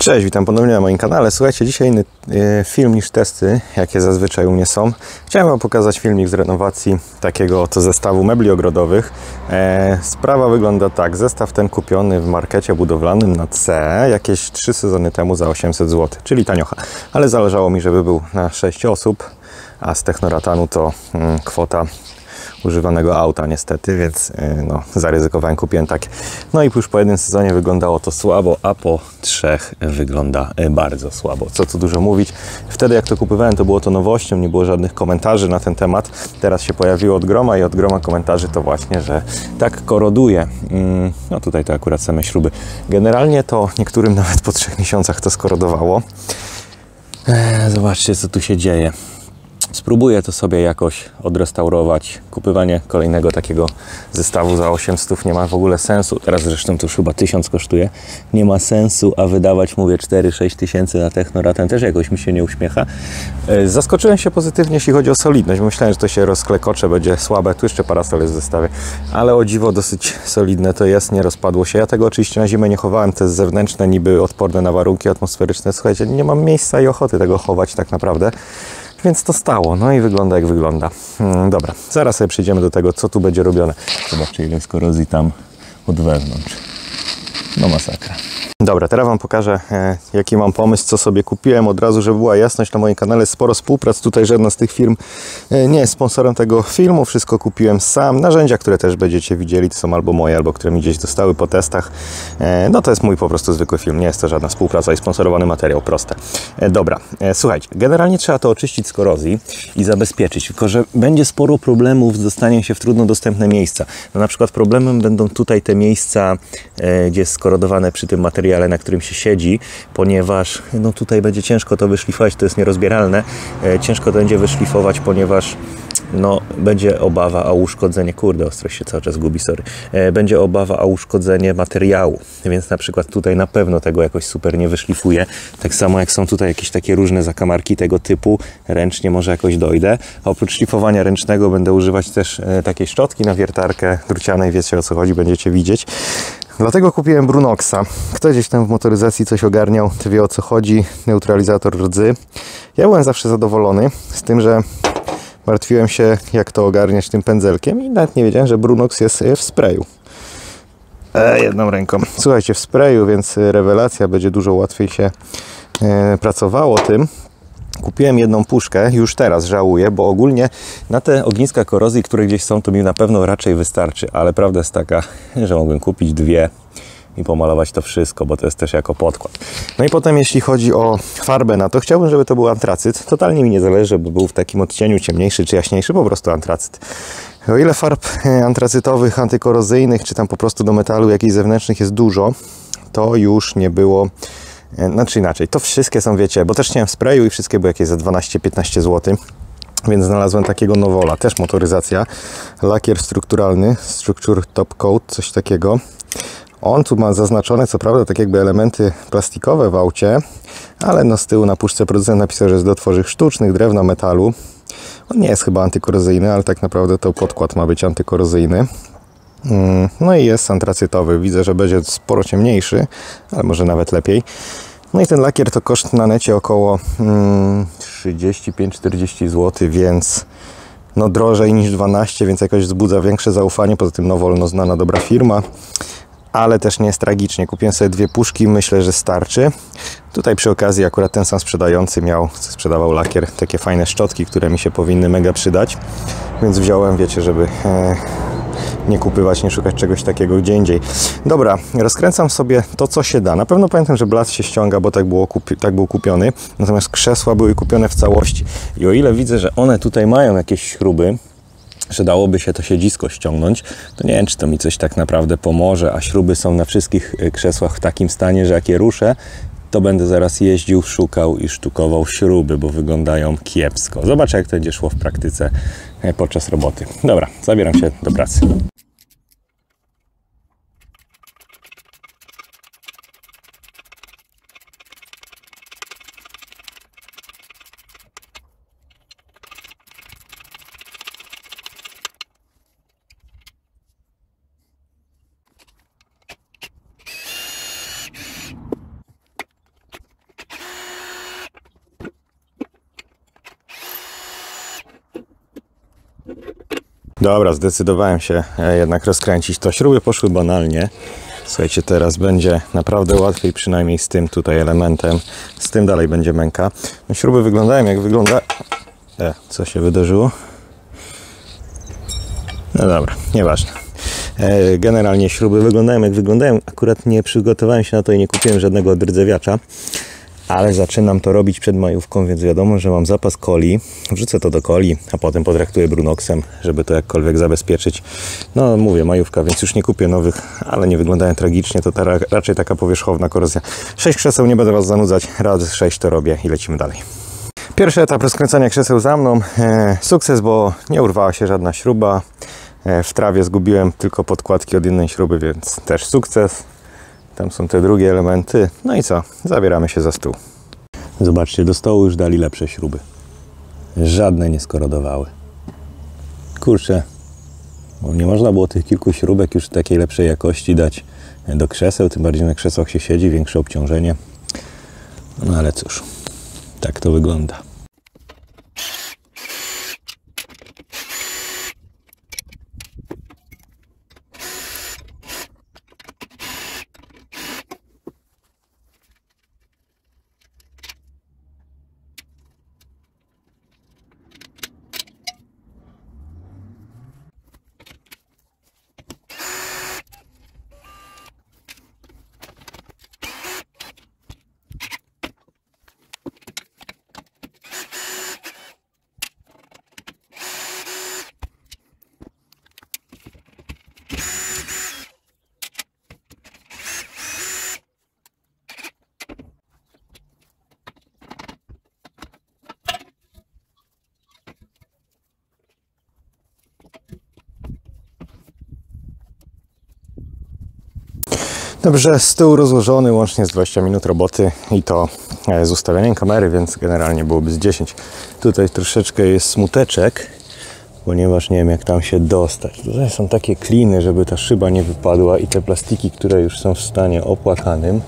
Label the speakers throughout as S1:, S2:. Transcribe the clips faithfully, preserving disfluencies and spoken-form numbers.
S1: Cześć, witam ponownie na moim kanale. Słuchajcie, dzisiaj inny e, film niż testy, jakie zazwyczaj u mnie są. Chciałem Wam pokazać filmik z renowacji takiego oto zestawu mebli ogrodowych. E, sprawa wygląda tak. Zestaw ten kupiony w markecie budowlanym na C jakieś trzy sezony temu za osiemset złotych, czyli taniocha. Ale zależało mi, żeby był na sześć osób, a z Technoratanu to mm, kwota używanego auta niestety, więc no, zaryzykowałem, kupiłem takie. No i już po jednym sezonie wyglądało to słabo, a po trzech wygląda bardzo słabo. Co tu dużo mówić. Wtedy jak to kupowałem, to było to nowością, nie było żadnych komentarzy na ten temat. Teraz się pojawiło od groma i od groma komentarzy to właśnie, że tak koroduje. No tutaj to akurat same śruby. Generalnie to niektórym nawet po trzech miesiącach to skorodowało. Zobaczcie, co tu się dzieje. Spróbuję to sobie jakoś odrestaurować. Kupywanie kolejnego takiego zestawu za osiemset nie ma w ogóle sensu. Teraz zresztą to już chyba tysiąc kosztuje. Nie ma sensu, a wydawać, mówię, cztery sześć tysięcy na Technoraten też jakoś mi się nie uśmiecha. Zaskoczyłem się pozytywnie, jeśli chodzi o solidność. Myślałem, że to się rozklekocze, będzie słabe. Tu jeszcze parasol jest w zestawie. Ale o dziwo dosyć solidne to jest, nie rozpadło się. Ja tego oczywiście na zimę nie chowałem. To jest zewnętrzne, niby odporne na warunki atmosferyczne. Słuchajcie, nie mam miejsca i ochoty tego chować tak naprawdę. Więc to stało, no i wygląda jak wygląda. Hmm, dobra, zaraz sobie przejdziemy do tego, co tu będzie robione. Zobaczcie, ile jest korozji tam od wewnątrz. No masakra. Dobra, teraz Wam pokażę, e, jaki mam pomysł, co sobie kupiłem. Od razu, żeby była jasność, na moim kanale sporo współprac. Tutaj żadna z tych firm e, nie jest sponsorem tego filmu. Wszystko kupiłem sam. Narzędzia, które też będziecie widzieli, to są albo moje, albo które mi gdzieś dostały po testach. E, no to jest mój po prostu zwykły film. Nie jest to żadna współpraca i sponsorowany materiał. Proste. E, dobra, e, słuchajcie, generalnie trzeba to oczyścić z korozji i zabezpieczyć. Tylko że będzie sporo problemów z dostaniem się w trudno dostępne miejsca. No, na przykład problemem będą tutaj te miejsca, e, gdzie jest skorodowane przy tym materiale, na którym się siedzi, ponieważ no tutaj będzie ciężko to wyszlifować, to jest nierozbieralne. E, ciężko to będzie wyszlifować, ponieważ no, będzie obawa o uszkodzenie, kurde, ostrość się cały czas gubi, sorry. E, będzie obawa o uszkodzenie materiału, więc na przykład tutaj na pewno tego jakoś super nie wyszlifuje. Tak samo jak są tutaj jakieś takie różne zakamarki tego typu, ręcznie może jakoś dojdę. A oprócz szlifowania ręcznego będę używać też e, takiej szczotki na wiertarkę drucianej, wiecie o co chodzi, będziecie widzieć. Dlatego kupiłem Brunoxa. Kto gdzieś tam w motoryzacji coś ogarniał, to wie o co chodzi. Neutralizator rdzy. Ja byłem zawsze zadowolony z tym, że martwiłem się, jak to ogarniać tym pędzelkiem i nawet nie wiedziałem, że Brunox jest w sprayu. E, jedną ręką. Słuchajcie, w sprayu, więc rewelacja, będzie dużo łatwiej się e, pracowało tym. Kupiłem jedną puszkę, już teraz żałuję, bo ogólnie na te ogniska korozji, które gdzieś są, to mi na pewno raczej wystarczy, ale prawda jest taka, że mogłem kupić dwie i pomalować to wszystko, bo to jest też jako podkład. No i potem jeśli chodzi o farbę na to, chciałbym, żeby to był antracyt. Totalnie mi nie zależy, żeby był w takim odcieniu ciemniejszy czy jaśniejszy, po prostu antracyt. O ile farb antracytowych, antykorozyjnych, czy tam po prostu do metalu jakichś zewnętrznych jest dużo, to już nie było. Znaczy inaczej, to wszystkie są, wiecie, bo też chciałem w sprayu i wszystkie były jakieś za dwanaście piętnaście złotych, więc znalazłem takiego Nowola, też motoryzacja, lakier strukturalny, Structure Top Coat, coś takiego. On tu ma zaznaczone, co prawda, tak jakby elementy plastikowe w aucie, ale no z tyłu na puszce producent napisał, że jest do tworzyw sztucznych, drewna, metalu. On nie jest chyba antykorozyjny, ale tak naprawdę to podkład ma być antykorozyjny. No i jest antracytowy. Widzę, że będzie sporo ciemniejszy, ale może nawet lepiej. No i ten lakier to koszt na necie około mm, trzydzieści pięć czterdzieści złotych, więc no drożej niż dwanaście, więc jakoś wzbudza większe zaufanie. Poza tym Nowol, no znana dobra firma, ale też nie jest tragicznie. Kupiłem sobie dwie puszki, myślę, że starczy. Tutaj przy okazji akurat ten sam sprzedający miał, sprzedawał lakier, takie fajne szczotki, które mi się powinny mega przydać, więc wziąłem, wiecie, żeby e, nie kupywać, nie szukać czegoś takiego gdzie indziej. Dobra, rozkręcam sobie to, co się da. Na pewno pamiętam, że blat się ściąga, bo tak, było kupi tak był kupiony. Natomiast krzesła były kupione w całości. I o ile widzę, że one tutaj mają jakieś śruby, że dałoby się to siedzisko ściągnąć, to nie wiem, czy to mi coś tak naprawdę pomoże, a śruby są na wszystkich krzesłach w takim stanie, że jak je ruszę, to będę zaraz jeździł, szukał i sztukował śruby, bo wyglądają kiepsko. Zobaczę, jak to będzie szło w praktyce podczas roboty. Dobra, zabieram się do pracy. Dobra, zdecydowałem się jednak rozkręcić to. Śruby poszły banalnie. Słuchajcie, teraz będzie naprawdę łatwiej, przynajmniej z tym tutaj elementem. Z tym dalej będzie męka. No, śruby wyglądają jak wygląda... E, co się wydarzyło? No dobra, nieważne. E, generalnie śruby wyglądają jak wyglądają. Akurat nie przygotowałem się na to i nie kupiłem żadnego odrdzewiacza. Ale zaczynam to robić przed majówką, więc wiadomo, że mam zapas coli. Wrzucę to do coli, a potem potraktuję Brunoxem, żeby to jakkolwiek zabezpieczyć. No mówię, majówka, więc już nie kupię nowych, ale nie wyglądają tragicznie. To ta, raczej taka powierzchowna korozja. sześć krzeseł, nie będę Was zanudzać. Raz sześć to robię i lecimy dalej. Pierwszy etap rozkręcania krzeseł za mną. E, sukces, bo nie urwała się żadna śruba. E, w trawie zgubiłem tylko podkładki od jednej śruby, więc też sukces. Tam są te drugie elementy. No i co? Zabieramy się za stół. Zobaczcie, do stołu już dali lepsze śruby. Żadne nie skorodowały. Kurczę, bo nie można było tych kilku śrubek już takiej lepszej jakości dać do krzeseł, tym bardziej na krzesłach się siedzi, większe obciążenie. No ale cóż, tak to wygląda. Dobrze, stół rozłożony łącznie z dwudziestoma minut roboty i to z ustawieniem kamery, więc generalnie byłoby z dziesięć. Tutaj troszeczkę jest smuteczek, ponieważ nie wiem jak tam się dostać. Tutaj są takie kliny, żeby ta szyba nie wypadła i te plastiki, które już są w stanie opłakanym.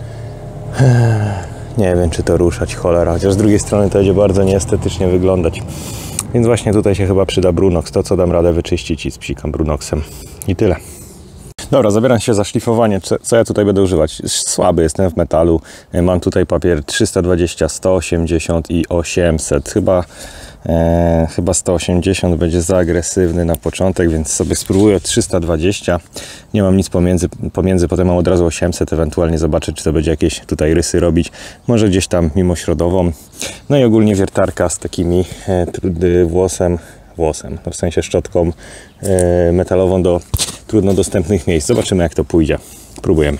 S1: Nie wiem czy to ruszać, cholera, chociaż z drugiej strony to będzie bardzo nieestetycznie wyglądać. Więc właśnie tutaj się chyba przyda Brunox, to co dam radę wyczyścić i spsikam Brunoxem. I tyle. Dobra, zabieram się za szlifowanie. Co ja tutaj będę używać? Słaby jestem w metalu. Mam tutaj papier trzysta dwadzieścia, sto osiemdziesiąt i osiemset. Chyba, e, chyba sto osiemdziesiąt będzie za agresywny na początek, więc sobie spróbuję trzysta dwadzieścia. Nie mam nic pomiędzy, pomiędzy potem mam od razu osiemset, ewentualnie zobaczę, czy to będzie jakieś tutaj rysy robić. Może gdzieś tam mimośrodową. No i ogólnie wiertarka z takimi e, włosem, włosem, no w sensie szczotką e, metalową do trudno dostępnych miejsc. Zobaczymy jak to pójdzie. Próbujemy.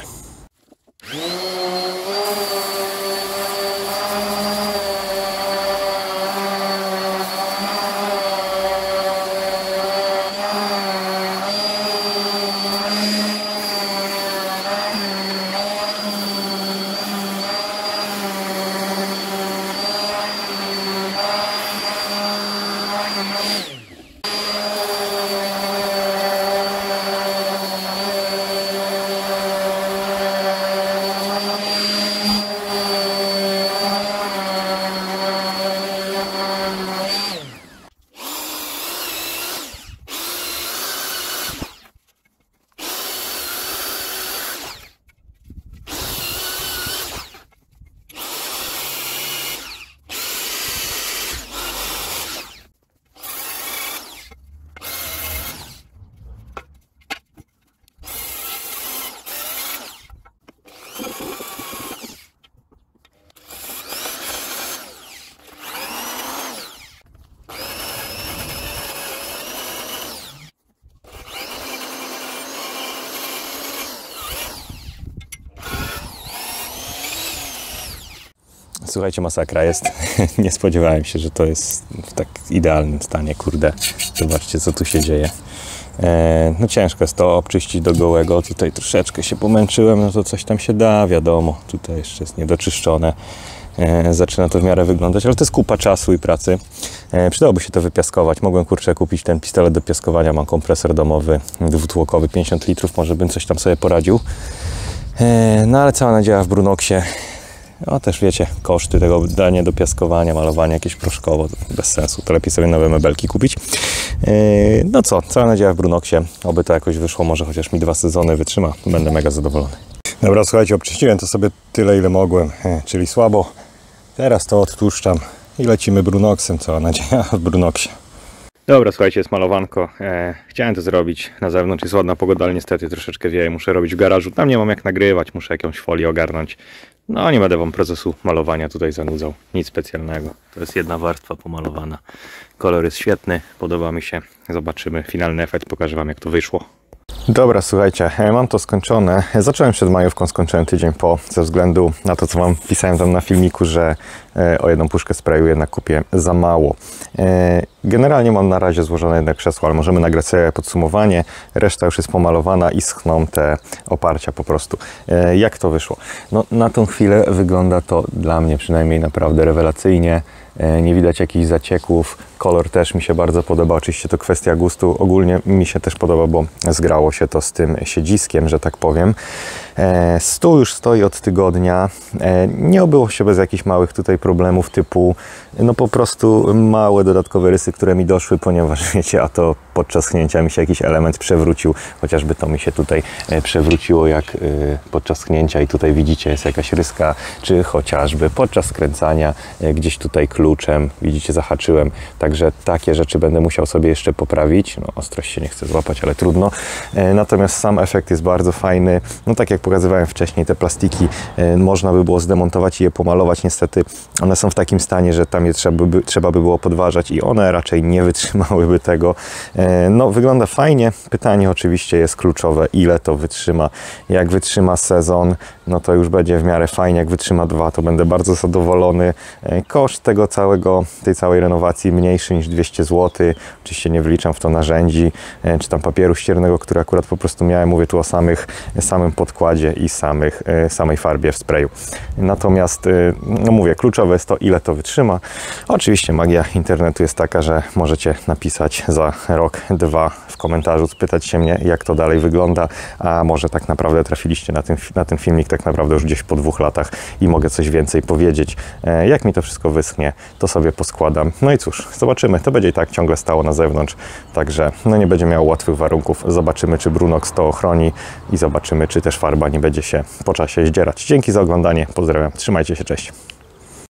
S1: Słuchajcie, masakra jest. Nie spodziewałem się, że to jest w tak idealnym stanie. Kurde, zobaczcie, co tu się dzieje. E, no ciężko jest to obczyścić do gołego. Tutaj troszeczkę się pomęczyłem, no to coś tam się da, wiadomo. Tutaj jeszcze jest niedoczyszczone. E, zaczyna to w miarę wyglądać, ale to jest kupa czasu i pracy. E, przydałoby się to wypiaskować. Mogłem, kurczę, kupić ten pistolet do piaskowania. Mam kompresor domowy, dwutłokowy, pięćdziesiąt litrów. Może bym coś tam sobie poradził. E, no ale cała nadzieja w Brunoxie. No też wiecie, koszty tego dania do piaskowania, malowania jakieś proszkowo, to bez sensu, to lepiej sobie nowe mebelki kupić. No co, cała nadzieja w Brunoxie, oby to jakoś wyszło, może chociaż mi dwa sezony wytrzyma, będę mega zadowolony. Dobra, słuchajcie, obczyściłem to sobie tyle, ile mogłem, czyli słabo. Teraz to odtłuszczam i lecimy Brunoxem, cała nadzieja w Brunoxie. Dobra, słuchajcie, jest malowanko. E, chciałem to zrobić na zewnątrz, jest ładna pogoda, ale niestety troszeczkę wieje, muszę robić w garażu. Tam nie mam jak nagrywać, muszę jakąś folię ogarnąć. No, nie będę wam procesu malowania tutaj zanudzał, nic specjalnego. To jest jedna warstwa pomalowana. Kolor jest świetny, podoba mi się. Zobaczymy finalny efekt, pokażę wam jak to wyszło. Dobra, słuchajcie, mam to skończone. Zacząłem przed majówką, skończyłem tydzień po, ze względu na to, co wam pisałem tam na filmiku, że o jedną puszkę sprayu jednak kupię za mało. Generalnie mam na razie złożone jednak krzesło, ale możemy nagrać sobie podsumowanie. Reszta już jest pomalowana i schną te oparcia po prostu. Jak to wyszło? No, na tą chwilę wygląda to dla mnie przynajmniej naprawdę rewelacyjnie. Nie widać jakichś zacieków. Kolor też mi się bardzo podoba. Oczywiście to kwestia gustu. Ogólnie mi się też podoba, bo zgrało się to z tym siedziskiem, że tak powiem. Stół już stoi od tygodnia. Nie obyło się bez jakichś małych tutaj problemów typu no po prostu małe dodatkowe rysy, które mi doszły, ponieważ wiecie, a to podczas schnięcia mi się jakiś element przewrócił. Chociażby to mi się tutaj przewróciło jak podczas schnięcia i tutaj widzicie jest jakaś ryska, czy chociażby podczas skręcania gdzieś tutaj kluczem, widzicie, zahaczyłem. Także takie rzeczy będę musiał sobie jeszcze poprawić. No, ostrość się nie chcę złapać, ale trudno. Natomiast sam efekt jest bardzo fajny. No tak jak pokazywałem wcześniej, te plastiki można by było zdemontować i je pomalować. Niestety one są w takim stanie, że tam je trzeba by, trzeba by było podważać i one raczej nie wytrzymałyby tego. No wygląda fajnie. Pytanie oczywiście jest kluczowe, ile to wytrzyma. Jak wytrzyma sezon, no to już będzie w miarę fajnie. Jak wytrzyma dwa, to będę bardzo zadowolony. Koszt tego całego, tej całej renowacji mniejszy niż dwieście złotych. Oczywiście nie wliczam w to narzędzi, czy tam papieru ściernego, który akurat po prostu miałem. Mówię tu o samych, samym podkładzie i samych, samej farbie w sprayu. Natomiast, no mówię, kluczowe jest to, ile to wytrzyma. Oczywiście magia internetu jest taka, że możecie napisać za rok, dwa w komentarzu, spytać się mnie, jak to dalej wygląda, a może tak naprawdę trafiliście na ten, na ten filmik tak naprawdę już gdzieś po dwóch latach i mogę coś więcej powiedzieć. Jak mi to wszystko wyschnie, to sobie poskładam. No i cóż, zobaczymy. To będzie i tak ciągle stało na zewnątrz, także no nie będzie miało łatwych warunków. Zobaczymy, czy Brunox to ochroni i zobaczymy, czy też farba nie będzie się po czasie zdzierać. Dzięki za oglądanie. Pozdrawiam. Trzymajcie się. Cześć.